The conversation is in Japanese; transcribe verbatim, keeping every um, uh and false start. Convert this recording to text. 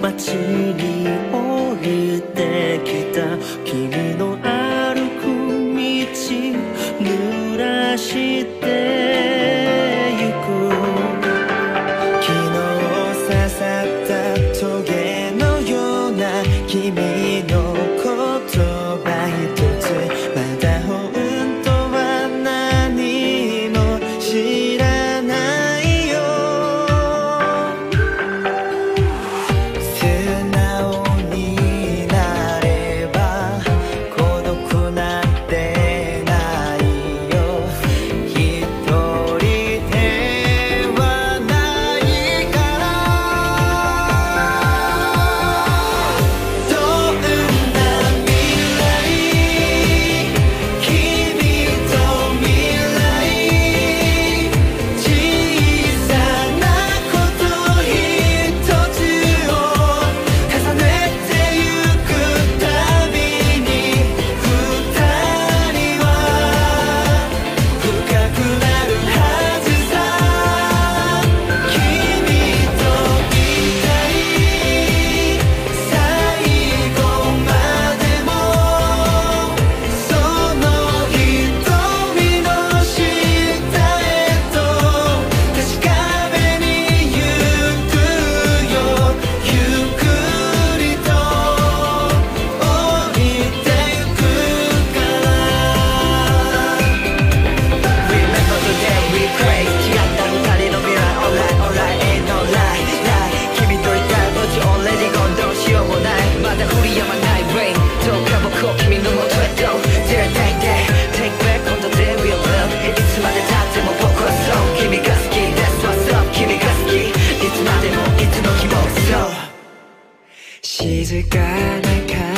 街に降りてきた君の歩く道濡らしてゆく昨日刺さったトゲのような君の言葉一つまだ本当は何も知らないよ素直になれば孤独なんてないよ一人ではないからどんな未来君と未来小さなこと一つを重ねてゆくたびに二人は深くなるはずさ君といたい最後までもその瞳の下へと確かめに行くよゆっくりと降りてゆくから Remember the day we prayed 違った二人の未来 Alright alright ain't no lie lie 君といた後 Already gone どうしようもないまだ降りやまない Rain どうか僕を君のもとへと Dare take that Take back on the day we love いつまで経っても僕はそう君が好き That's what's up 君が好きいつまでもいつの日もそう静かな風